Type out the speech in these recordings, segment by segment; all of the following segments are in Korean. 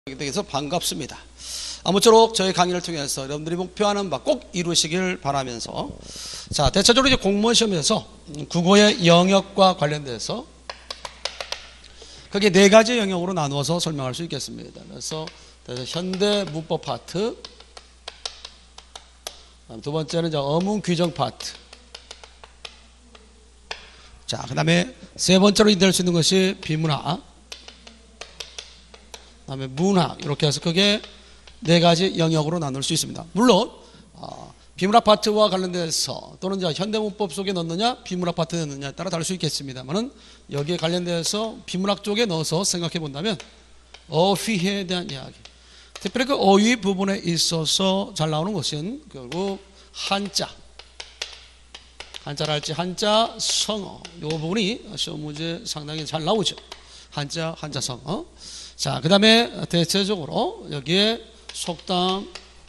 되어서 반갑습니다. 아무쪼록 저희 강의를 통해서 여러분들이 목표하는 바 꼭 이루시길 바라면서, 자, 대체적으로 이제 공무원 시험에서 국어의 영역과 관련돼서 그게 네 가지 영역으로 나누어서 설명할 수 있겠습니다. 그래서 현대 문법 파트, 두 번째는 이제 어문 규정 파트, 자, 그 다음에 세 번째로 될 수 있는 것이 비문학, 그 다음에 문학, 이렇게 해서 그게 네 가지 영역으로 나눌 수 있습니다. 물론 비문학 파트와 관련돼서 또는 이제 현대문법 속에 넣느냐 비문학 파트에 넣느냐에 따라 다를 수 있겠습니다만은, 여기에 관련돼서 비문학 쪽에 넣어서 생각해 본다면 어휘에 대한 이야기, 특별히 그 어휘 부분에 있어서 잘 나오는 것은 결국 한자랄지 한자 성어, 이 부분이 시험 문제 상당히 잘 나오죠. 한자 성어. 자, 그 다음에 대체적으로 여기에 속담,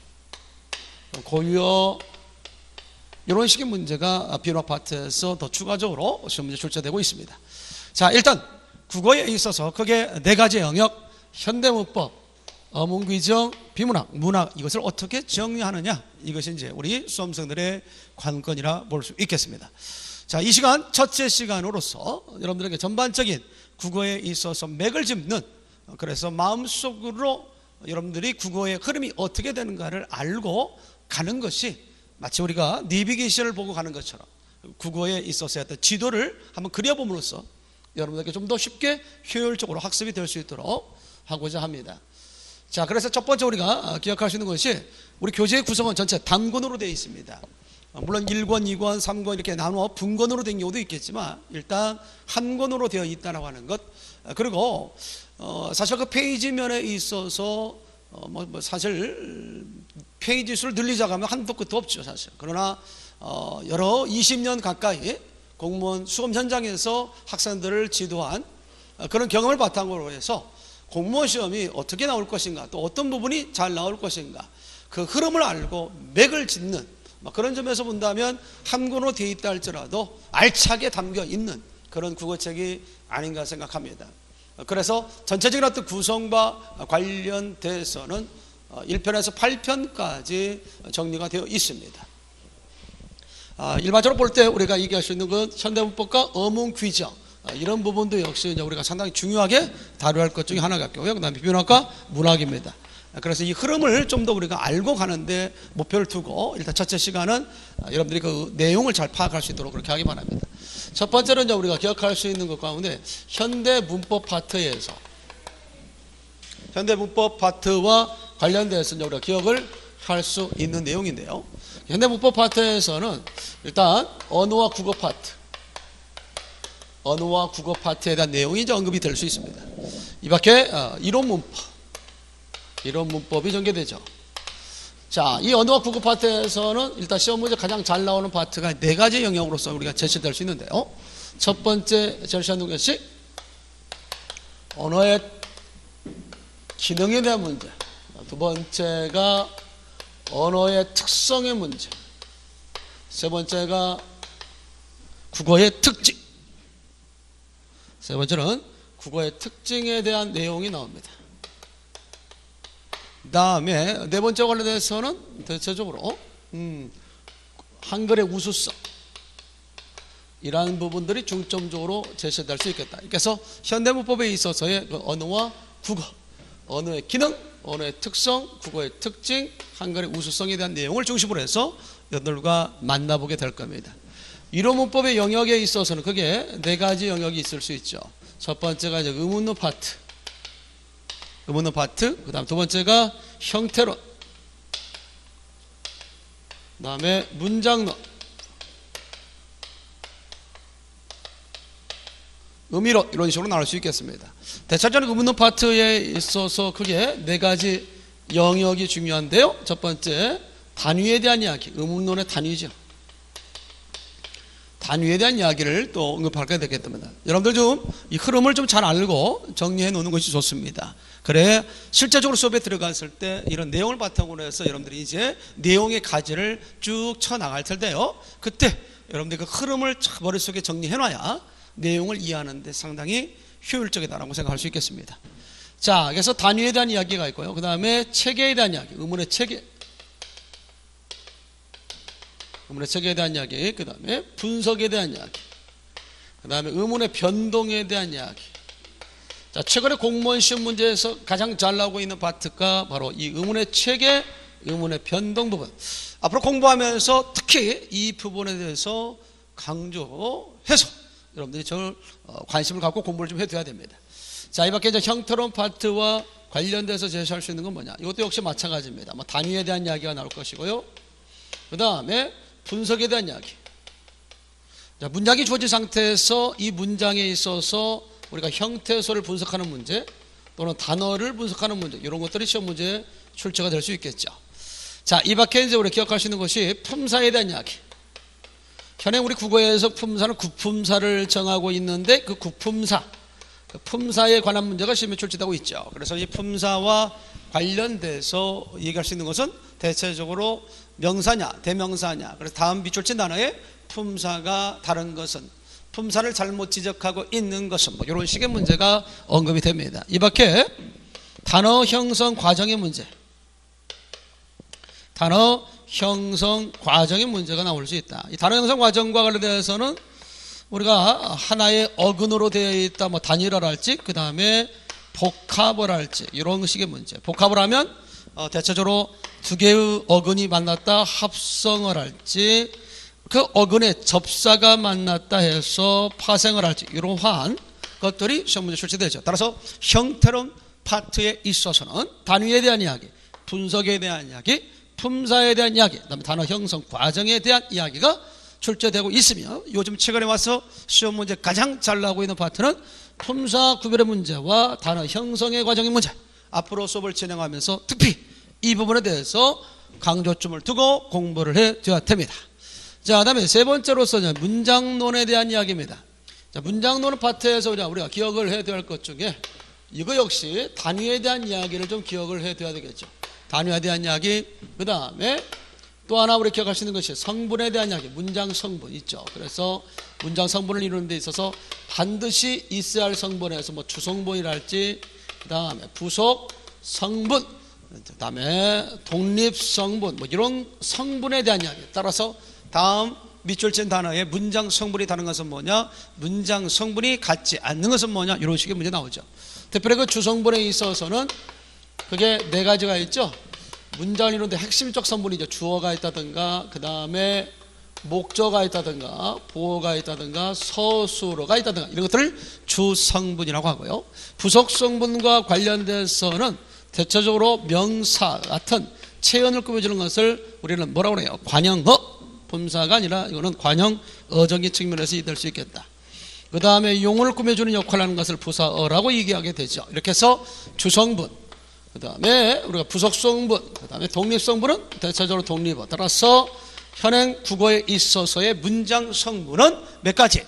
고유어, 이런 식의 문제가 비문학 파트에서 더 추가적으로 시험 문제 출제되고 있습니다. 자, 일단 국어에 있어서 크게 네 가지 영역, 현대문법, 어문규정, 비문학, 문학, 이것을 어떻게 정리하느냐, 이것이 이제 우리 수험생들의 관건이라 볼 수 있겠습니다. 자, 이 시간 첫째 시간으로서 여러분들에게 전반적인 국어에 있어서 맥을 짚는, 그래서 마음속으로 여러분들이 국어의 흐름이 어떻게 되는가를 알고 가는 것이 마치 우리가 내비게이션을 보고 가는 것처럼 국어에 있어서의 어떤 지도를 한번 그려봄으로써 여러분들에게 좀 더 쉽게 효율적으로 학습이 될 수 있도록 하고자 합니다. 자, 그래서 첫 번째 우리가 기억할 수 있는 것이 우리 교재의 구성은 전체 단권으로 되어 있습니다. 물론 1권, 2권, 3권 이렇게 나누어 분권으로 된 경우도 있겠지만 일단 한 권으로 되어 있다고 하는 것, 그리고 사실 그 페이지면에 있어서 사실 페이지 수를 늘리자고 하면 한도 끝도 없죠, 사실. 그러나 여러 20년 가까이 공무원 수험 현장에서 학생들을 지도한 그런 경험을 바탕으로 해서 공무원 시험이 어떻게 나올 것인가, 또 어떤 부분이 잘 나올 것인가, 그 흐름을 알고 맥을 짚는 그런 점에서 본다면 한 권으로 되어 있다 할지라도 알차게 담겨 있는 그런 국어책이 아닌가 생각합니다. 그래서 전체적인 어떤 구성과 관련돼서는 1편에서 8편까지 정리가 되어 있습니다. 일반적으로 볼 때 우리가 얘기할 수 있는 건 현대문법과 어문 규정, 이런 부분도 역시 이제 우리가 상당히 중요하게 다뤄야 할 것 중에 하나가 있고요. 그 다음에 비문학과 문학입니다. 그래서 이 흐름을 좀 더 우리가 알고 가는데 목표를 두고 일단 첫째 시간은 여러분들이 그 내용을 잘 파악할 수 있도록 그렇게 하기 바랍니다. 첫 번째는 이제 우리가 기억할 수 있는 것 가운데 현대문법 파트에서 현대문법 파트와 관련돼서 이제 우리가 기억을 할 수 있는 내용인데요. 현대문법 파트에서는 일단 언어와 국어 파트에 대한 내용이 이제 언급이 될 수 있습니다. 이 밖에 이론 문법이 전개되죠. 자, 이 언어와 국어 파트에서는 일단 시험 문제 가장 잘 나오는 파트가 네 가지 영역으로서 우리가 제시될 수 있는데요. 첫 번째 제시하는 것이 언어의 기능에 대한 문제, 두 번째가 언어의 특성의 문제, 세 번째가 국어의 특징, 세 번째는 국어의 특징에 대한 내용이 나옵니다. 그 다음에 네 번째 관련해서는 대체적으로 한글의 우수성, 이러한 부분들이 중점적으로 제시될 수 있겠다. 그래서 현대문법에 있어서의 그 언어와 국어, 언어의 기능, 언어의 특성, 국어의 특징, 한글의 우수성에 대한 내용을 중심으로 해서 여러분들과 만나보게 될 겁니다. 이론문법의 영역에 있어서는 그게 네 가지 영역이 있을 수 있죠. 첫 번째가 이제 의문문 파트, 그 다음 두 번째가 형태론, 그 다음에 문장론, 의미론, 이런 식으로 나눌 수 있겠습니다. 대체적으로 의문문 파트에 있어서 크게 네 가지 영역이 중요한데요. 첫 번째, 단위에 대한 이야기, 의문론의 단위죠. 단위에 대한 이야기를 또 언급하게 되겠습니다. 여러분들 좀 이 흐름을 좀 잘 알고 정리해 놓는 것이 좋습니다. 그래 실제적으로 수업에 들어갔을 때 이런 내용을 바탕으로 해서 여러분들이 이제 내용의 가지를 쭉 쳐나갈 텐데요. 그때 여러분들이 그 흐름을 머릿속에 정리해 놔야 내용을 이해하는 데 상당히 효율적이다라고 생각할 수 있겠습니다. 자, 그래서 단위에 대한 이야기가 있고요. 그 다음에 체계에 대한 이야기, 의문의 체계. 의문의 체계에 대한 이야기, 그 다음에 분석에 대한 이야기, 그 다음에 의문의 변동에 대한 이야기. 자, 최근에 공무원 시험 문제에서 가장 잘 나오고 있는 파트가 바로 이 의문의 체계, 의문의 변동 부분. 앞으로 공부하면서 특히 이 부분에 대해서 강조해서 여러분들이 저 관심을 갖고 공부를 좀 해둬야 됩니다. 자, 이 밖에 이제 형태로운 파트와 관련돼서 제시할 수 있는 건 뭐냐? 이것도 역시 마찬가지입니다. 뭐 단위에 대한 이야기가 나올 것이고요. 그 다음에 분석에 대한 이야기. 자, 문장이 주어진 상태에서 이 문장에 있어서 우리가 형태소를 분석하는 문제 또는 단어를 분석하는 문제, 이런 것들이 시험 문제에 출제가 될 수 있겠죠. 자, 이 밖에 이제 우리 기억할 수 있는 것이 품사에 대한 이야기. 현행 우리 국어에서 품사는 구품사를 정하고 있는데 그 구품사, 그 품사에 관한 문제가 시험에 출제되고 있죠. 그래서 이 품사와 관련돼서 얘기할 수 있는 것은 대체적으로 명사냐, 대명사냐. 그래서 다음 비출제 단어에 품사가 다른 것은, 품사를 잘못 지적하고 있는 것은, 뭐 이런 식의 문제가 언급이 됩니다. 이 밖에 단어 형성 과정의 문제, 단어 형성 과정의 문제가 나올 수 있다. 이 단어 형성 과정과 관련돼서는 우리가 하나의 어근으로 되어 있다, 뭐 단일어랄지, 그 다음에 복합어랄지, 이런 식의 문제. 복합을 하면 대체적으로 두 개의 어근이 만났다 합성어랄지, 그 어근의 접사가 만났다 해서 파생어랄지, 이러한 것들이 시험 문제 출제되죠. 따라서 형태로운 파트에 있어서는 단위에 대한 이야기, 분석에 대한 이야기, 품사에 대한 이야기, 그다음에 단어 형성 과정에 대한 이야기가 출제되고 있으며, 요즘 최근에 와서 시험 문제 가장 잘 나오고 있는 파트는 품사 구별의 문제와 단어 형성의 과정의 문제. 앞으로 수업을 진행하면서 특히 이 부분에 대해서 강조점을 두고 공부를 해줘야 됩니다. 자, 그다음에 세 번째로서는 문장론에 대한 이야기입니다. 자, 문장론 파트에서 우리가 기억을 해둬야 할 것 중에 이거 역시 단위에 대한 이야기를 좀 기억을 해둬야 되겠죠. 단위에 대한 이야기, 그 다음에 또 하나 우리 기억할 수 있는 것이 성분에 대한 이야기, 문장 성분 있죠. 그래서 문장 성분을 이루는 데 있어서 반드시 있어야 할 성분에서 뭐 주성분이랄지, 그 다음에 부속 성분, 그 다음에 독립 성분, 뭐 이런 성분에 대한 이야기. 따라서 다음 밑줄친 단어의 문장 성분이 다른 것은 뭐냐, 문장 성분이 같지 않는 것은 뭐냐, 이런 식의 문제 나오죠. 특별히 그 주성분에 있어서는 그게 네 가지가 있죠. 문장을 이루는데 핵심적 성분이죠. 주어가 있다든가, 그 다음에 목적어가 있다든가, 보어가 있다든가, 서술어가 있다든가, 이런 것들을 주성분이라고 하고요. 부속 성분과 관련돼서는 대체적으로 명사 같은 체언을 꾸며주는 것을 우리는 뭐라고 해요? 관형어. 품사가 아니라 이거는 관형어적인 측면에서 될 수 있겠다. 그 다음에 용어를 꾸며주는 역할을 하는 것을 부사어라고 얘기하게 되죠. 이렇게 해서 주성분, 그 다음에 우리가 부속성분, 그 다음에 독립성분은 대체적으로 독립어. 따라서 현행 국어에 있어서의 문장 성분은 몇 가지?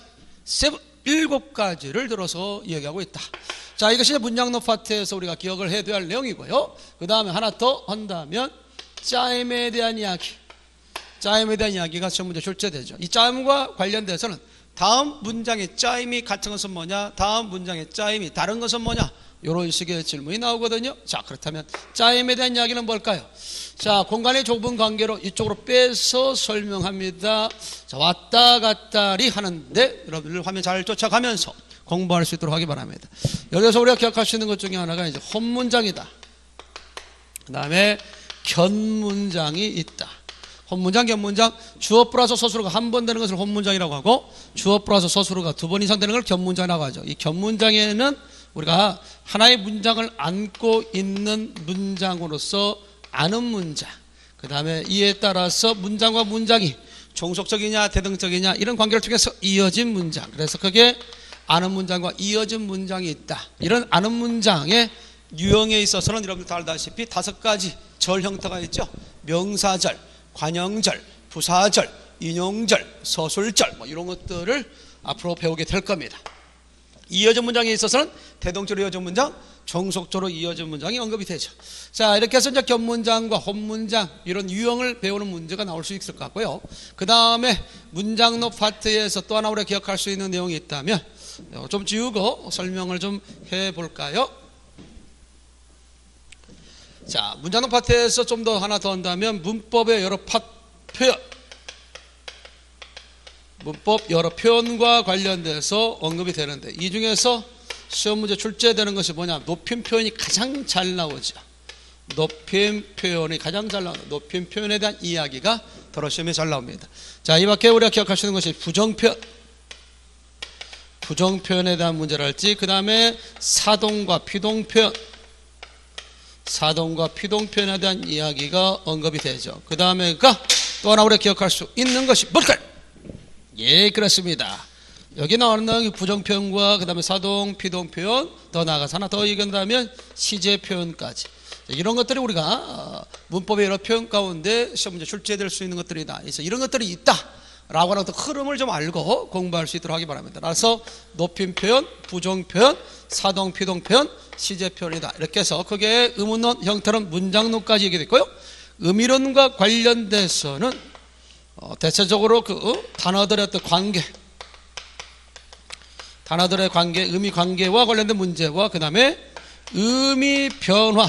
7가지를 들어서 얘기하고 있다. 자, 이것이 문장론 파트에서 우리가 기억을 해둬야 할 내용이고요. 그 다음에 하나 더 한다면 짜임에 대한 이야기. 짜임에 대한 이야기가 시험 문제 출제되죠. 이 짜임과 관련돼서는 다음 문장의 짜임이 같은 것은 뭐냐, 다음 문장의 짜임이 다른 것은 뭐냐, 이런 식의 질문이 나오거든요. 자, 그렇다면 짜임에 대한 이야기는 뭘까요? 자, 공간의 좁은 관계로 이쪽으로 빼서 설명합니다. 자, 왔다 갔다리 하는데 여러분들 화면 잘 쫓아가면서 공부할 수 있도록 하기 바랍니다. 여기서 우리가 기억할 수 있는 것 중에 하나가 이제 혼문장이다. 그 다음에 견문장이 있다. 혼문장, 견문장, 주어 플러스 서술어가 한 번 되는 것을 혼문장이라고 하고, 주어 플러스 서술어가 2번 이상 되는 걸 견문장이라고 하죠. 이 견문장에는 우리가 하나의 문장을 안고 있는 문장으로서 아는 문장, 그 다음에 이에 따라서 문장과 문장이 종속적이냐 대등적이냐 이런 관계를 통해서 이어진 문장, 그래서 그게 아는 문장과 이어진 문장이 있다. 이런 아는 문장의 유형에 있어서는 여러분들 다 알다시피 5가지 절 형태가 있죠. 명사절, 관형절, 부사절, 인용절, 서술절, 뭐 이런 것들을 앞으로 배우게 될 겁니다. 이어진 문장에 있어서는 대동적으로 이어진 문장, 종속적으로 이어진 문장이 언급이 되죠. 자, 이렇게 해서 이제 견문장과 혼문장 이런 유형을 배우는 문제가 나올 수 있을 것 같고요. 그 다음에 문장론 파트에서 또 하나 우리가 기억할 수 있는 내용이 있다면 좀 지우고 설명을 좀 해볼까요? 자, 문장동 파트에서 좀 더 하나 더 한다면 문법의 여러 표현, 문법 여러 표현과 관련돼서 언급이 되는데 이 중에서 시험 문제 출제되는 것이 뭐냐? 높임 표현이 가장 잘 나오죠. 높임 표현이 가장 잘 나옵니다. 높임 표현에 대한 이야기가 더러 시험에 잘 나옵니다. 자, 이 밖에 우리가 기억할 수 있는 것이 부정표현, 부정표현에 대한 문제랄지, 그 다음에 사동과 피동표현, 사동과 피동표현에 대한 이야기가 언급이 되죠. 그 다음에가 또 하나 우리가 기억할 수 있는 것이 뭘까요? 예, 그렇습니다. 여기 나오는 부정표현과 그 다음에 사동, 피동표현, 더 나아가서 하나 더 얘기한다면 시제표현까지, 이런 것들이 우리가 문법의 여러 표현 가운데 시험 문제 출제될 수 있는 것들이다. 그래서 이런 것들이 있다라고 하는 흐름을 좀 알고 공부할 수 있도록 하기 바랍니다. 따라서 높임 표현, 부정 표현, 사동, 피동 표현, 시제 표현이다. 이렇게 해서 그게 의문론 형태로는 문장론까지 얘기됐고요. 의미론과 관련돼서는 대체적으로 그 단어들의 어떤 관계, 단어들의 관계, 의미 관계와 관련된 문제와 그 다음에 의미 변화,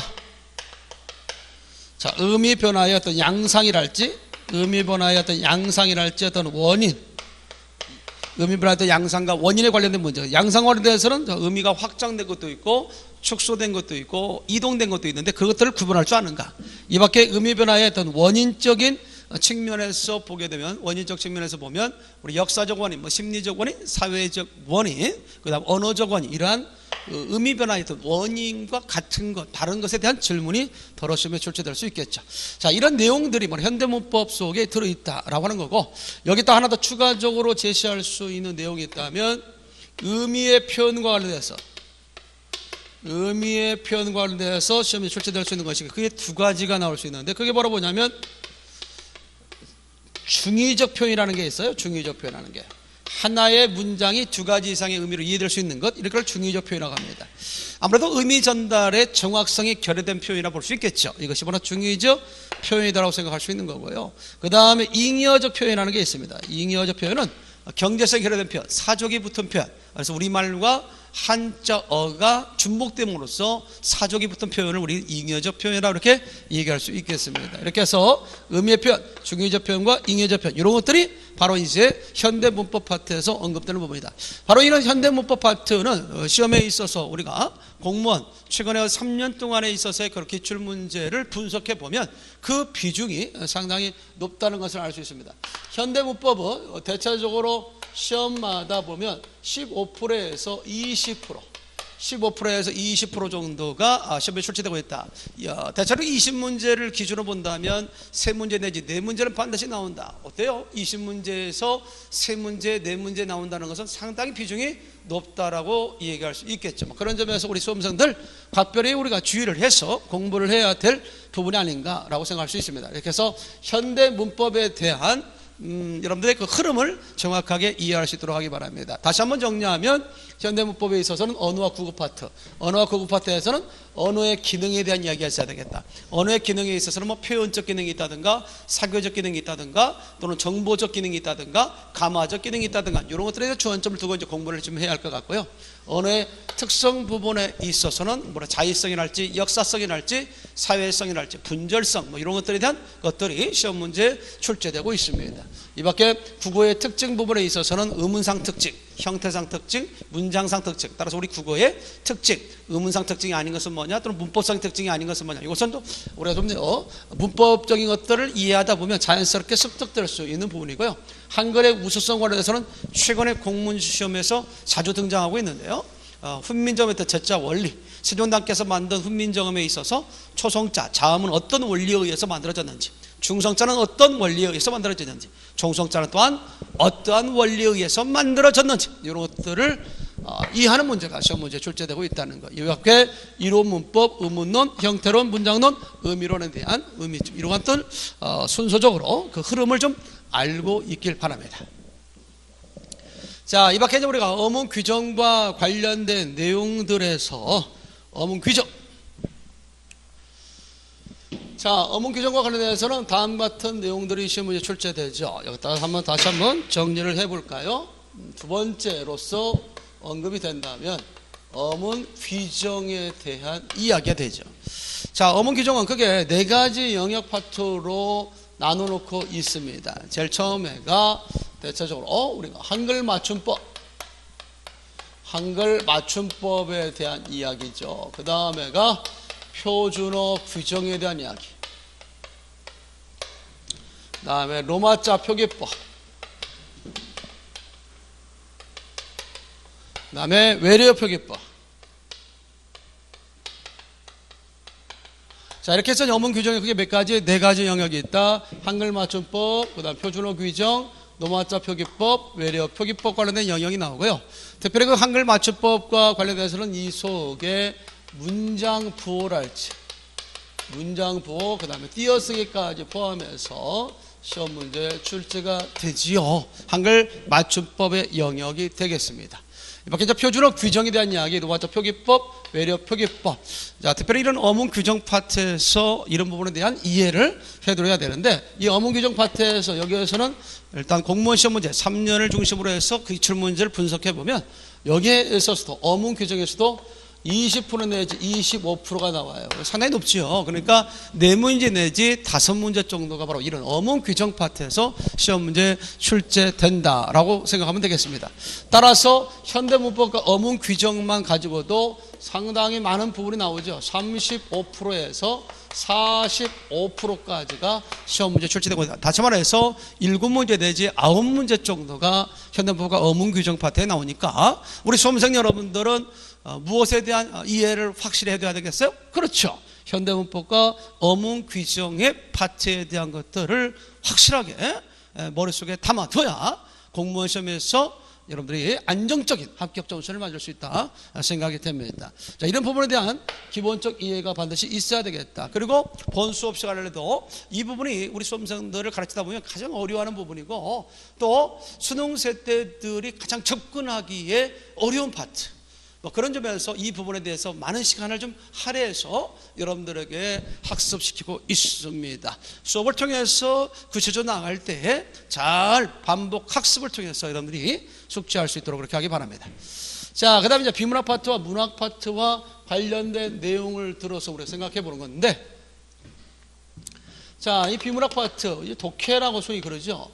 자, 의미 변화의 어떤 양상이랄지, 의미 변화의 어떤 양상이랄지 어떤 원인, 의미 변화의 어떤 양상과 원인에 관련된 문제. 양상과 관련돼서는 의미가 확장된 것도 있고 축소된 것도 있고 이동된 것도 있는데 그것들을 구분할 줄 아는가? 이 밖에 의미 변화의 어떤 원인적인 측면에서 보게 되면, 원인적 측면에서 보면 우리 역사적 원인, 뭐 심리적 원인, 사회적 원인, 그 다음 언어적 원인, 이러한 의미 변화의 어떤 원인과 같은 것, 다른 것에 대한 질문이 더러 시험에 출제될 수 있겠죠. 자, 이런 내용들이 뭐 현대문법 속에 들어있다라고 하는 거고, 여기 또 하나 더 추가적으로 제시할 수 있는 내용이 있다면 의미의 표현과 관련해서, 의미의 표현과 관련해서 시험에 출제될 수 있는 것이, 그게 두 가지가 나올 수 있는데 그게 바로 뭐냐면 중의적 표현이라는 게 있어요. 중의적 표현이라는 게 하나의 문장이 두 가지 이상의 의미로 이해될 수 있는 것, 이걸 중의적 표현이라고 합니다. 아무래도 의미 전달의 정확성이 결여된 표현이라 볼 수 있겠죠. 이것이 바로 중의적 표현이라고 생각할 수 있는 거고요. 그 다음에 잉여적 표현이라는 게 있습니다. 잉여적 표현은 경제성이 결여된 표현, 사족이 붙은 표현. 그래서 우리말과 한자어가 중복됨으로써 사족이 붙은 표현을 우리 잉여적 표현이라고 이렇게 얘기할 수 있겠습니다. 이렇게 해서 의미의 표현, 중의적 표현과 잉여적 표현, 이런 것들이 바로 이제 현대문법 파트에서 언급되는 부분이다. 바로 이런 현대문법 파트는 시험에 있어서 우리가 공무원 최근에 3년 동안에 있어서의 그 기출문제를 분석해 보면 그 비중이 상당히 높다는 것을 알 수 있습니다. 현대문법은 대체적으로 시험마다 보면 15%에서 20%, 15%에서 20% 정도가 시험에 출제되고 있다. 대체로 20문제를 기준으로 본다면 3문제 내지 4문제는 반드시 나온다. 어때요? 20문제에서 3문제, 4문제 나온다는 것은 상당히 비중이 높다라고 얘기할 수 있겠죠. 그런 점에서 우리 수험생들 각별히 우리가 주의를 해서 공부를 해야 될 부분이 아닌가라고 생각할 수 있습니다. 이렇게 해서 현대 문법에 대한 여러분들의 그 흐름을 정확하게 이해할 수 있도록 하기 바랍니다. 다시 한번 정리하면 현대문법에 있어서는 언어와 국어 파트, 언어와 국어 파트에서는 언어의 기능에 대한 이야기가 있어야 되겠다. 언어의 기능에 있어서는 뭐 표현적 기능이 있다든가 사교적 기능이 있다든가 또는 정보적 기능이 있다든가 감화적 기능이 있다든가 이런 것들에 대해서 주안점을 두고 이제 공부를 좀 해야 할 것 같고요. 언어의 특성 부분에 있어서는 자의성이랄지 역사성이랄지 사회성이랄지 분절성 뭐 이런 것들에 대한 것들이 시험 문제에 출제되고 있습니다. 이 밖에 국어의 특징 부분에 있어서는 의문상 특징, 형태상 특징, 문장상 특징, 따라서 우리 국어의 특징, 의문상 특징이 아닌 것은 뭐냐, 또는 문법상 특징이 아닌 것은 뭐냐, 이것은 또 우리가 좀 문법적인 것들을 이해하다 보면 자연스럽게 습득될 수 있는 부분이고요. 한글의 우수성 관련해서는 최근에 공문 시험에서 자주 등장하고 있는데요. 훈민정음의 제자 원리, 세종대왕께서 만든 훈민정음에 있어서 초성자, 자음은 어떤 원리에 의해서 만들어졌는지, 중성자는 어떤 원리에 의해서 만들어졌는지, 종성자는 또한 어떠한 원리에 의해서 만들어졌는지, 이런 것들을 이해하는 문제가 시험 문제에 출제되고 있다는 것. 이렇게 이론문법, 의문론, 형태론, 문장론, 의미론에 대한 의미, 이런 것들 순서적으로 그 흐름을 좀 알고 있길 바랍니다. 자, 이 밖에 우리가 어문 규정과 관련된 내용들에서 어문 규정. 자, 어문 규정과 관련해서는 다음 같은 내용들이 시험 문제 출제되죠. 여기다가 다시 한번 정리를 해볼까요? 두 번째로서 언급이 된다면 어문 규정에 대한 이야기가 되죠. 자, 어문 규정은 그게 네 가지 영역 파트로 나눠놓고 있습니다. 제일 처음에가 대체적으로 우리가 한글 맞춤법, 한글 맞춤법에 대한 이야기죠. 그 다음에가 표준어 규정에 대한 이야기. 그 다음에 로마자 표기법. 그 다음에 외래어 표기법. 자, 이렇게 해서 어문 규정에 그게 몇 가지? 네 가지 영역이 있다. 한글 맞춤법, 그 다음 표준어 규정, 노마자 표기법, 외래어 표기법 관련된 영역이 나오고요. 특별히 그 한글 맞춤법과 관련돼서는 이 속에 문장 부호랄지, 문장 부호, 그 다음에 띄어쓰기까지 포함해서 시험 문제 출제가 되지요. 한글 맞춤법의 영역이 되겠습니다. 이밖에 이제 표준어 규정에 대한 이야기, 노마자 표기법, 외래어 표기법. 자, 특별히 이런 어문 규정 파트에서 이런 부분에 대한 이해를 해드려야 되는데, 이 어문 규정 파트에서 여기에서는 일단 공무원 시험 문제 3년을 중심으로 해서 그 기출 문제를 분석해 보면 여기에 있어서도 어문 규정에서도 20% 내지 25%가 나와요. 상당히 높지요. 그러니까 4문제 내지 5문제 정도가 바로 이런 어문 규정 파트에서 시험 문제 출제된다라고 생각하면 되겠습니다. 따라서 현대문법과 어문 규정만 가지고도 상당히 많은 부분이 나오죠. 35%에서 45%까지가 시험 문제 출제되고 있다. 다시 말해서 7문제 내지 9문제 정도가 현대문법과 어문 규정 파트에 나오니까 우리 수험생 여러분들은 무엇에 대한 이해를 확실히 해둬야 되겠어요? 그렇죠. 현대문법과 어문 규정의 파트에 대한 것들을 확실하게 머릿속에 담아둬야 공무원 시험에서 여러분들이 안정적인 합격 점수를 맞을 수 있다 생각이 됩니다. 자, 이런 부분에 대한 기본적 이해가 반드시 있어야 되겠다. 그리고 본 수업 시간에도 이 부분이 우리 수험생들을 가르치다 보면 가장 어려워하는 부분이고, 또 수능 세대들이 가장 접근하기에 어려운 파트, 그런 점에서 이 부분에 대해서 많은 시간을 좀 할애해서 여러분들에게 학습시키고 있습니다. 수업을 통해서 구체적으로 나갈 때 잘 반복 학습을 통해서 여러분들이 숙지할 수 있도록 그렇게 하기 바랍니다. 자, 그 다음에 이제 비문학 파트와 문학 파트와 관련된 내용을 들어서 우리가 생각해 보는 건데, 자, 이 비문학 파트, 독해라고 소위 그러죠.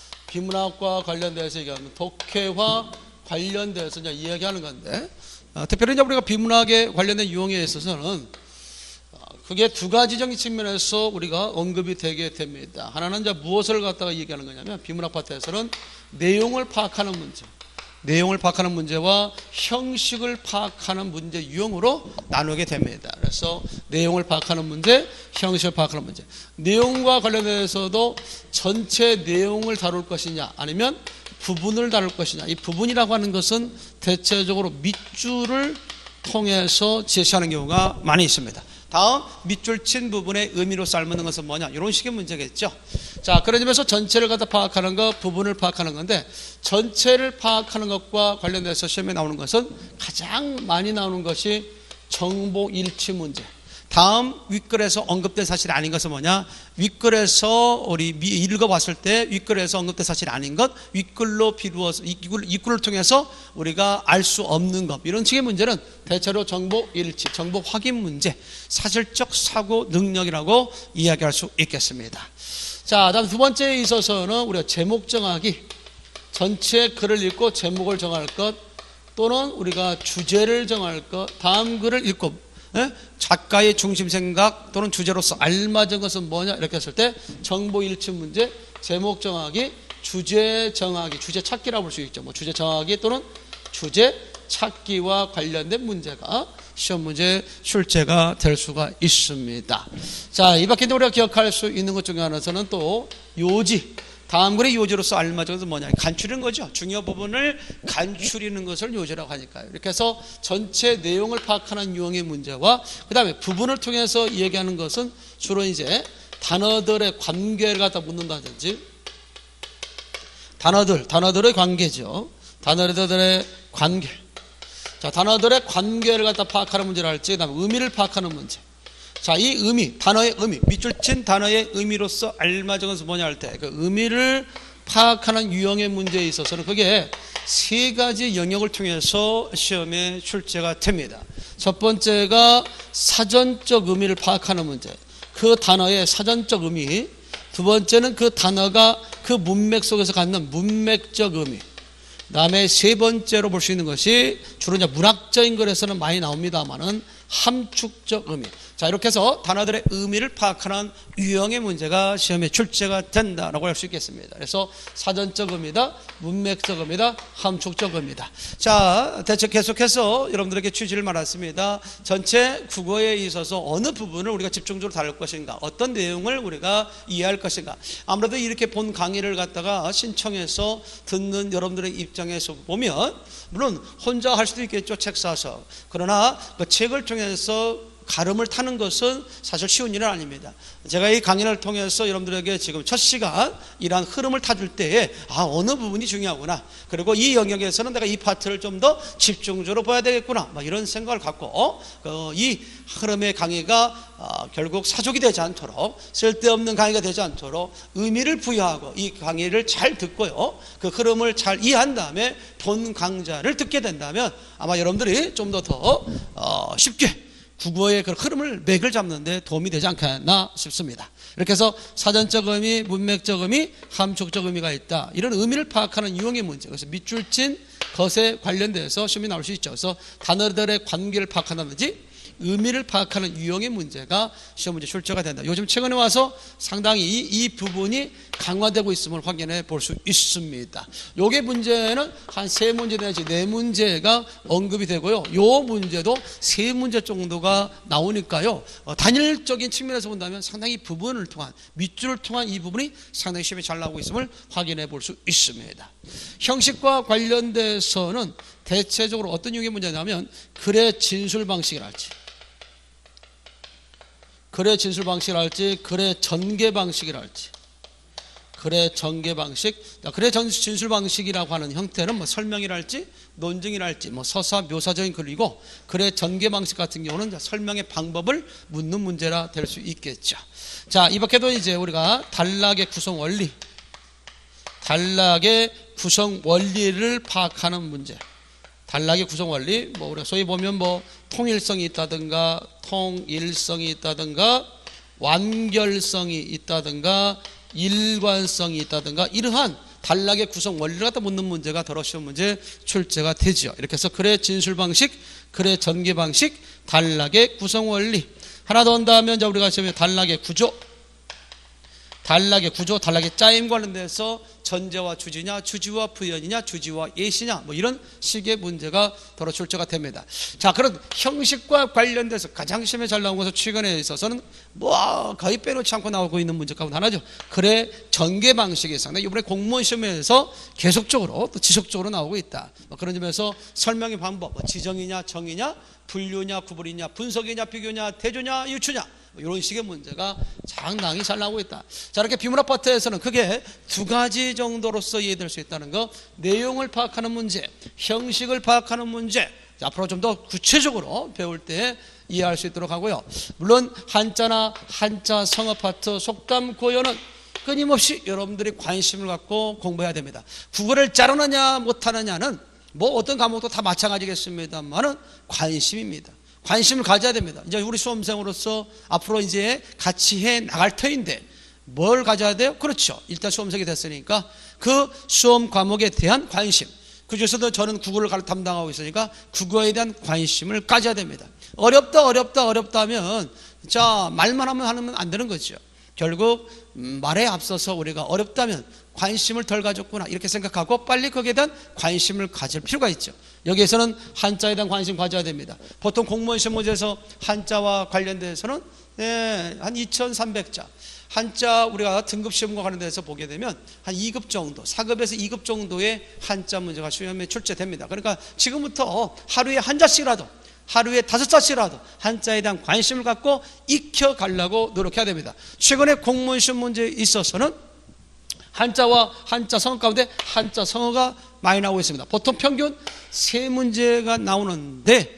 비문학과 관련돼서 얘기하면 독해와 관련돼서 이제 이야기하는 건데, 특별히 이제 우리가 비문학에 관련된 유형에 있어서는 그게 두 가지적인 측면에서 우리가 언급이 되게 됩니다. 하나는 이제 무엇을 갖다가 얘기하는 거냐면, 비문학 파트에서는 내용을 파악하는 문제, 내용을 파악하는 문제와 형식을 파악하는 문제 유형으로 나누게 됩니다. 그래서 내용을 파악하는 문제, 형식을 파악하는 문제. 내용과 관련해서도 전체 내용을 다룰 것이냐, 아니면 부분을 다룰 것이냐. 이 부분이라고 하는 것은 대체적으로 밑줄을 통해서 제시하는 경우가 많이 있습니다. 다음, 밑줄 친 부분의 의미로 삶는 것은 뭐냐, 이런 식의 문제겠죠. 자, 그런 점에서 전체를 갖다 파악하는 것, 부분을 파악하는 건데, 전체를 파악하는 것과 관련돼서 시험에 나오는 것은 가장 많이 나오는 것이 정보 일치 문제. 다음 윗글에서 언급된 사실이 아닌 것은 뭐냐, 윗글에서 우리 읽어봤을 때 윗글에서 언급된 사실이 아닌 것, 윗글로 비루어서 윗글을 통해서 우리가 알 수 없는 것, 이런 식의 문제는 대체로 정보 일치, 정보 확인 문제, 사실적 사고 능력이라고 이야기할 수 있겠습니다. 자, 다음 두 번째에 있어서는 우리가 제목 정하기, 전체 글을 읽고 제목을 정할 것, 또는 우리가 주제를 정할 것, 다음 글을 읽고 작가의 중심 생각 또는 주제로서 알맞은 것은 뭐냐, 이렇게 했을 때 정보 일치 문제, 제목 정하기, 주제 정하기, 주제 찾기라고 볼 수 있죠. 뭐 주제 정하기 또는 주제 찾기와 관련된 문제가 시험 문제 출제가 될 수가 있습니다. 자, 이 밖에 우리가 기억할 수 있는 것 중에 하나는 또 요지, 다음 글의 요지로서 알맞은 것은 뭐냐, 간추리는 거죠. 중요 부분을 간추리는 것을 요지라고 하니까요. 이렇게 해서 전체 내용을 파악하는 유형의 문제와 그 다음에 부분을 통해서 얘기하는 것은 주로 이제 단어들의 관계를 갖다 묻는다든지, 단어들의 관계죠. 단어들의 관계. 자, 단어들의 관계를 갖다 파악하는 문제를 할지, 그다음에 의미를 파악하는 문제. 자, 이 의미, 단어의 의미, 밑줄 친 단어의 의미로서 알맞은 것은 뭐냐 할 때, 그 의미를 파악하는 유형의 문제에 있어서는 그게 세 가지 영역을 통해서 시험에 출제가 됩니다. 첫 번째가 사전적 의미를 파악하는 문제. 그 단어의 사전적 의미. 두 번째는 그 단어가 그 문맥 속에서 갖는 문맥적 의미. 그 다음에 세 번째로 볼 수 있는 것이 주로 이제 문학적인 글에서는 많이 나옵니다만은 함축적 의미. 자, 이렇게 해서 단어들의 의미를 파악하는 유형의 문제가 시험에 출제가 된다라고 할 수 있겠습니다. 그래서 사전적 의미다, 문맥적 의미다, 함축적 의미다. 자, 대체 계속해서 여러분들에게 취지를 말했습니다. 전체 국어에 있어서 어느 부분을 우리가 집중적으로 다룰 것인가, 어떤 내용을 우리가 이해할 것인가. 아무래도 이렇게 본 강의를 갖다가 신청해서 듣는 여러분들의 입장에서 보면 물론 혼자 할 수도 있겠죠, 책 사서. 그러나 그 책을 통해서 가름을 타는 것은 사실 쉬운 일은 아닙니다. 제가 이 강의를 통해서 여러분들에게 지금 첫 시간 이러한 흐름을 타줄 때에 어느 부분이 중요하구나, 그리고 이 영역에서는 내가 이 파트를 좀 더 집중적으로 봐야 되겠구나, 이런 생각을 갖고 이 흐름의 강의가 결국 사족이 되지 않도록, 쓸데없는 강의가 되지 않도록 의미를 부여하고 이 강의를 잘 듣고요, 그 흐름을 잘 이해한 다음에 본 강좌를 듣게 된다면 아마 여러분들이 좀 더 쉽게 국어의 그 흐름을, 맥을 잡는 데 도움이 되지 않겠나 싶습니다. 이렇게 해서 사전적 의미, 문맥적 의미, 함축적 의미가 있다, 이런 의미를 파악하는 유형의 문제. 그래서 밑줄 친 것에 관련돼서 시험이 나올 수 있죠. 그래서 단어들의 관계를 파악한다든지 의미를 파악하는 유형의 문제가 시험 문제 출제가 된다. 요즘 최근에 와서 상당히 이 부분이 강화되고 있음을 확인해 볼 수 있습니다. 요게 문제는 한 3문제 내지 4문제가 언급이 되고요. 요 문제도 3문제 정도가 나오니까요. 단일적인 측면에서 본다면 상당히 부분을 통한, 밑줄을 통한 이 부분이 상당히 시험에 잘 나오고 있음을 확인해 볼 수 있습니다. 형식과 관련돼서는 대체적으로 어떤 유형의 문제냐면 글의 진술 방식이랄지, 글의 진술 방식이랄지, 글의 전개 방식이랄지, 글의 전개 방식. 글의 진술 방식이라고 하는 형태는 설명이랄지 논증이랄지 서사 묘사적인 글이고, 글의 전개 방식 같은 경우는 설명의 방법을 묻는 문제라 될 수 있겠죠. 자, 이 밖에도 이제 우리가 단락의 구성 원리, 단락의 구성 원리를 파악하는 문제. 단락의 구성 원리, 우리가 소위 보면 통일성이 있다든가, 통일성이 있다든가, 완결성이 있다든가, 일관성이 있다든가, 이러한 단락의 구성 원리를 갖다 묻는 문제가 더러 쉬운 문제 출제가 되죠. 이렇게 해서 글의 진술 방식, 글의 전개 방식, 단락의 구성 원리. 하나 더 한다면 우리가 지금 단락의 구조, 단락의 구조, 단락의 짜임 관련돼서 전제와 주지냐, 주지와 부연이냐, 주지와 예시냐, 이런 식의 문제가 더러 출제가 됩니다. 자, 그런 형식과 관련돼서 가장 시험에 잘 나온 것은 최근에 있어서는 거의 빼놓지 않고 나오고 있는 문제 가운데 하나죠. 글의 전개 방식이 상당히 이번에 공무원 시험에서 계속적으로 또 지속적으로 나오고 있다. 그런 점에서 설명의 방법, 지정이냐, 정의냐, 분류냐, 구분이냐, 분석이냐, 비교냐, 대조냐, 유추냐, 이런 식의 문제가 상당히 잘 나오고 있다. 자, 이렇게 비문학 파트에서는 크게 2가지 정도로서 이해될 수 있다는 거, 내용을 파악하는 문제, 형식을 파악하는 문제. 자, 앞으로 좀 더 구체적으로 배울 때 이해할 수 있도록 하고요. 물론 한자나 한자 성어 파트, 속담, 고연은 끊임없이 여러분들이 관심을 갖고 공부해야 됩니다. 국어를 잘하느냐 못하느냐는 어떤 과목도 다 마찬가지겠습니다만은 관심입니다. 관심을 가져야 됩니다. 이제 우리 수험생으로서 앞으로 이제 같이 해 나갈 터인데 뭘 가져야 돼요? 그렇죠. 일단 수험생이 됐으니까 그 수험 과목에 대한 관심. 그 중에서도 저는 국어를 담당하고 있으니까 국어에 대한 관심을 가져야 됩니다. 어렵다 하면 말만 하면 안 되는 거죠. 결국 말에 앞서서 우리가 어렵다면 관심을 덜 가졌구나 이렇게 생각하고 빨리 거기에 대한 관심을 가질 필요가 있죠. 여기에서는 한자에 대한 관심 가져야 됩니다. 보통 공무원 시험 문제에서 한자와 관련돼서는 한 2300자 한자 우리가 등급 시험과 관련돼서 보게 되면 한 2급 정도, 4급에서 2급 정도의 한자 문제가 시험에 출제됩니다. 그러니까 지금부터 하루에 한 자씩이라도, 하루에 5자씩이라도 한자에 대한 관심을 갖고 익혀가려고 노력해야 됩니다. 최근에 공무원 시험 문제에 있어서는 한자와 한자 성어 가운데 한자 성어가 많이 나오고 있습니다. 보통 평균 세 문제가 나오는데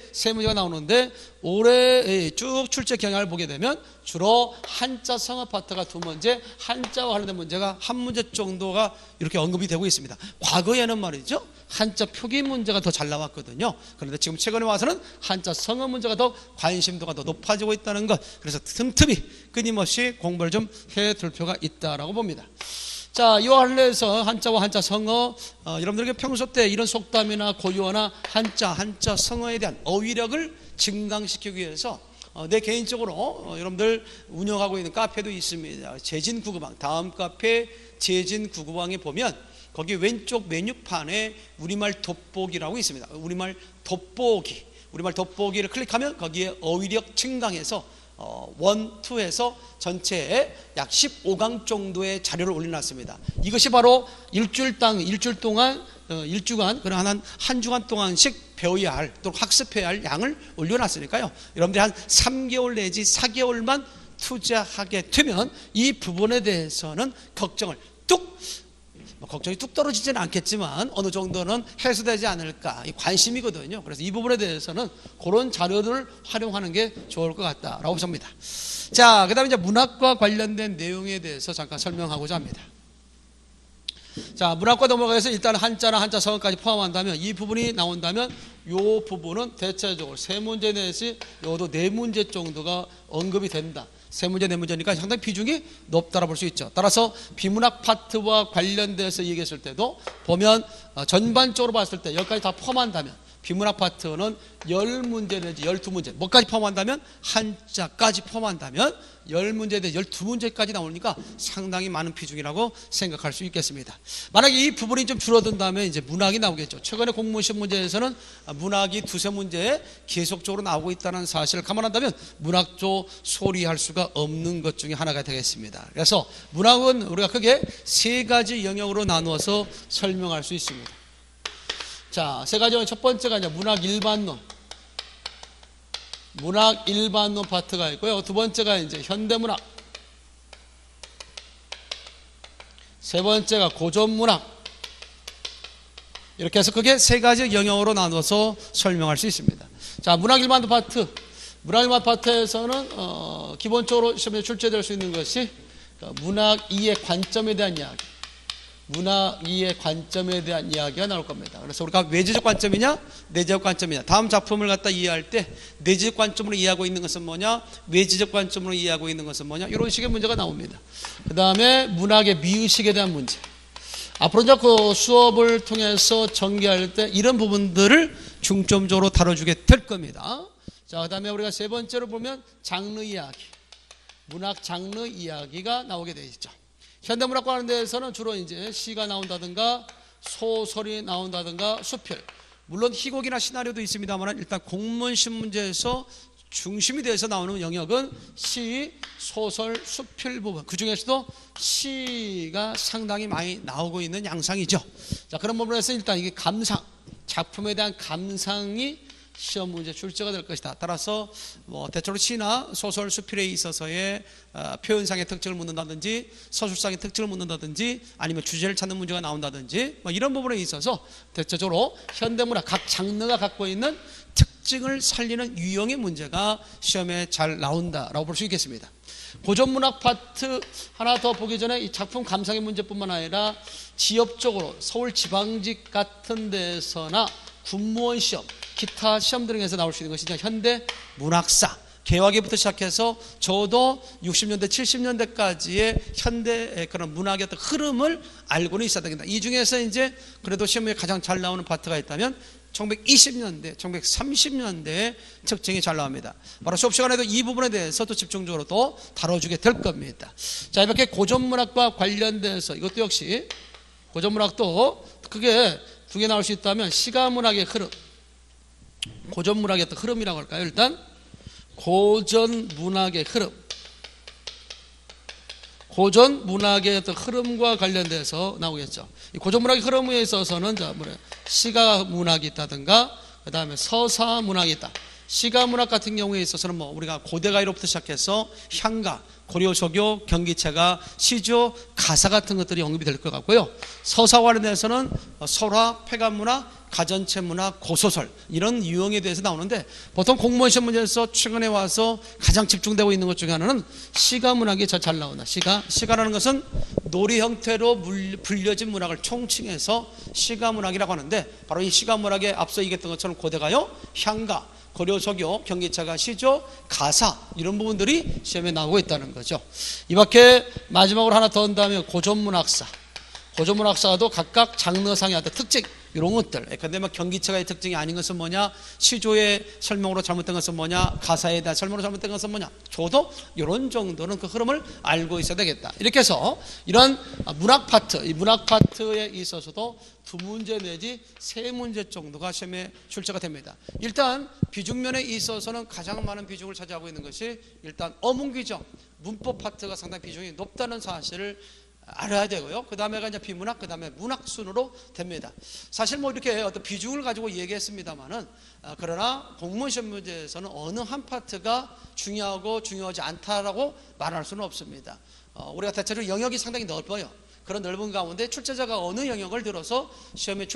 올해 쭉 출제 경향을 보게 되면 주로 한자 성어 파트가 2문제, 한자와 관련된 문제가 1문제 정도가 이렇게 언급이 되고 있습니다. 과거에는 말이죠, 한자 표기 문제가 더 잘 나왔거든요. 그런데 지금 최근에 와서는 한자 성어 문제가 더 관심도가 더 높아지고 있다는 것, 그래서 틈틈이 끊임없이 공부를 좀 해둘 필요가 있다라고 봅니다. 자, 이와 관련해서 한자와 한자 성어, 여러분들에게 평소 때 이런 속담이나 고유어나 한자 성어에 대한 어휘력을 증강시키기 위해서 내 개인적으로 여러분들 운영하고 있는 카페도 있습니다. 재진구구방, 다음 카페 재진구구방에 보면 거기 왼쪽 메뉴판에 우리말 돋보기라고 있습니다. 우리말 돋보기를 클릭하면 거기에 어휘력 증강해서 1, 2에서 전체에 약 15강 정도의 자료를 올려놨습니다. 이것이 바로 일주간, 그런 한 주간 동안씩 배워야 할, 또 학습해야 할 양을 올려놨으니까요. 여러분들이 한 3개월 내지 4개월만 투자하게 되면 이 부분에 대해서는 걱정이 뚝 떨어지지는 않겠지만 어느 정도는 해소되지 않을까, 이 관심이거든요. 그래서 이 부분에 대해서는 그런 자료를 활용하는 게 좋을 것 같다라고 봅니다. 자, 그 다음에 이제 문학과 관련된 내용에 대해서 잠깐 설명하고자 합니다. 자, 문학과 넘어가서 일단 한자나 한자 성어까지 포함한다면, 이 부분이 나온다면 이 부분은 대체적으로 3문제 내지 이것도 4문제 정도가 언급이 된다. 3문제, 4문제니까 상당히 비중이 높다고 볼 수 있죠. 따라서 비문학 파트와 관련돼서 얘기했을 때도 보면 전반적으로 봤을 때 여기까지 다 포함한다면 비문학 파트는 10문제 내지 12문제, 뭐까지 포함한다면 한자까지 포함한다면 10문제 내지 12문제까지 나오니까 상당히 많은 비중이라고 생각할 수 있겠습니다. 만약에 이 부분이 좀 줄어든다면 이제 문학이 나오겠죠. 최근에 공무원시험 문제에서는 문학이 2-3문제에 계속적으로 나오고 있다는 사실을 감안한다면 문학도 소리할 수가 없는 것 중에 하나가 되겠습니다. 그래서 문학은 우리가 크게 3가지 영역으로 나누어서 설명할 수 있습니다. 자, 3가지. 첫 번째가 이제 문학 일반론 파트가 있고요. 두 번째가 이제 현대문학, 세 번째가 고전문학. 이렇게 해서 그게 3가지 영역으로 나눠서 설명할 수 있습니다. 자, 문학 일반론 파트에서는 기본적으로 시험에 출제될 수 있는 것이 문학 이해 관점에 대한 이야기, 문학 이해 관점에 대한 이야기가 나올 겁니다. 그래서 우리가 외지적 관점이냐 내지적 관점이냐, 다음 작품을 갖다 이해할 때 내지적 관점으로 이해하고 있는 것은 뭐냐, 외지적 관점으로 이해하고 있는 것은 뭐냐, 이런 식의 문제가 나옵니다. 그 다음에 문학의 미의식에 대한 문제, 앞으로 이제 그 수업을 통해서 전개할 때 이런 부분들을 중점적으로 다뤄주게 될 겁니다. 자, 그 다음에 우리가 3번째로 보면 장르 이야기, 문학 장르 이야기가 나오게 되어 있죠. 현대문학과 하는 데에서는 주로 이제 시가 나온다든가 소설이 나온다든가 수필, 물론 희곡이나 시나리오도 있습니다만 일단 공문시험 문제에서 중심이 돼서 나오는 영역은 시, 소설, 수필 부분, 그 중에서도 시가 상당히 많이 나오고 있는 양상이죠. 자, 그런 부분에서 일단 이게 감상, 작품에 대한 감상이 시험 문제 출제가 될 것이다. 따라서 대체로 시나 소설, 수필에 있어서의 표현상의 특징을 묻는다든지 서술상의 특징을 묻는다든지 아니면 주제를 찾는 문제가 나온다든지 이런 부분에 있어서 대체적으로 현대문학 각 장르가 갖고 있는 특징을 살리는 유형의 문제가 시험에 잘 나온다라고 볼 수 있겠습니다. 고전문학 파트 하나 더 보기 전에 이 작품 감상의 문제뿐만 아니라 지역적으로 서울 지방직 같은 데서나 군무원 시험, 기타 시험 등에서 나올 수 있는 것이 현대 문학사, 개화기부터 시작해서 저도 60년대, 70년대까지의 현대 그런 문학의 어떤 흐름을 알고는 있어야 되겠다. 이 중에서 이제 그래도 시험에 가장 잘 나오는 파트가 있다면 1920년대, 1930년대의 특징이 잘 나옵니다. 바로 수업 시간에도 이 부분에 대해서 또 집중적으로 또 다뤄주게 될 겁니다. 자, 이렇게 고전문학과 관련돼서 이것도 역시 고전문학도 크게 2개 나올 수 있다면 시가문학의 흐름, 고전문학의 어떤 흐름이라고 할까요? 일단 고전문학의 흐름, 고전문학의 어떤 흐름과 관련돼서 나오겠죠. 이 고전문학의 흐름에 있어서는 시가문학이 있다든가 그 다음에 서사문학이 있다. 시가 문학 같은 경우에 있어서는 우리가 고대가요로부터 시작해서 향가, 고려조교, 경기체가, 시조, 가사 같은 것들이 언급이 될 것 같고요. 서사 관련해서는 설화, 폐가문학, 가전체문학, 고소설 이런 유형에 대해서 나오는데 보통 공무원 시험 문제에서 최근에 와서 가장 집중되고 있는 것 중에 하나는 시가문학이 잘 나온다. 시가라는 것은 놀이 형태로 불려진 문학을 총칭해서 시가문학이라고 하는데 바로 이 시가문학에 앞서 얘기했던 것처럼 고대가요, 향가, 고려조교, 경기체가, 시조, 가사 이런 부분들이 시험에 나오고 있다는 거죠. 이 밖에 마지막으로 하나 더 한다면 고전문학사. 고전문학사도 각각 장르상의 어떤 특징 이런 것들. 근데 경기체가의 특징이 아닌 것은 뭐냐, 시조의 설명으로 잘못된 것은 뭐냐, 가사에 대한 설명으로 잘못된 것은 뭐냐, 저도 이런 정도는 그 흐름을 알고 있어야 되겠다. 이렇게 해서 이런 문학 파트, 이 문학 파트에 있어서도 2문제 내지 3문제 정도가 시험에 출제가 됩니다. 일단 비중면에 있어서는 가장 많은 비중을 차지하고 있는 것이 일단 어문 규정, 문법 파트가 상당히 비중이 높다는 사실을 알아야 되고요. 그 다음에가 이제 비문학, 그 다음에 문학 순으로 됩니다. 사실 이렇게 어떤 비중을 가지고 얘기했습니다만은, 그러나 공무원 시험 문제에서는 어느 한 파트가 중요하고 중요하지 않다라고 말할 수는 없습니다. 우리가 대체로 영역이 상당히 넓어요. 그런 넓은 가운데 출제자가 어느 영역을 들어서 시험에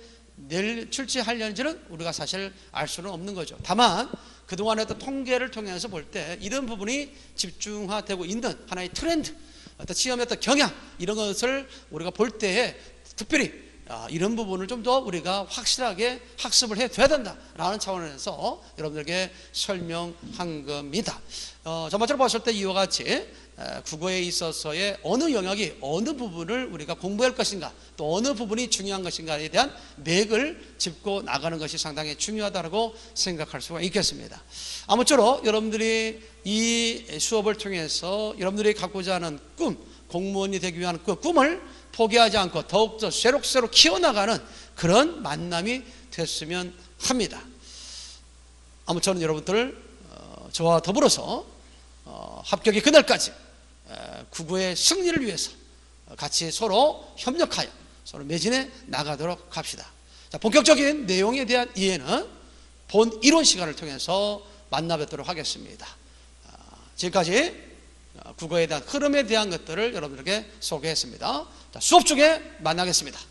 출제하려는지는 우리가 사실 알 수는 없는 거죠. 다만 그동안의 어떤 통계를 통해서 볼 때 이런 부분이 집중화되고 있는 하나의 트렌드, 어떤 시험의 어떤 경향 이런 것을 우리가 볼 때에 특별히 이런 부분을 좀 더 우리가 확실하게 학습을 해둬야 된다라는 차원에서 여러분들에게 설명한 겁니다. 전반적으로 봤을 때 이와 같이 국어에 있어서의 어느 영역이 어느 부분을 우리가 공부할 것인가, 또 어느 부분이 중요한 것인가에 대한 맥을 짚고 나가는 것이 상당히 중요하다고 생각할 수가 있겠습니다. 아무쪼록 여러분들이 이 수업을 통해서 여러분들이 갖고자 하는 꿈, 공무원이 되기 위한 그 꿈을 포기하지 않고 더욱더 새록새록 키워나가는 그런 만남이 됐으면 합니다. 아무쪼록 여러분들 저와 더불어서 합격의 그날까지 국어의 승리를 위해서 같이 서로 협력하여 서로 매진해 나가도록 합시다. 자, 본격적인 내용에 대한 이해는 본 이론 시간을 통해서 만나 뵙도록 하겠습니다. 지금까지 국어에 대한 흐름에 대한 것들을 여러분들에게 소개했습니다. 자, 수업 중에 만나겠습니다.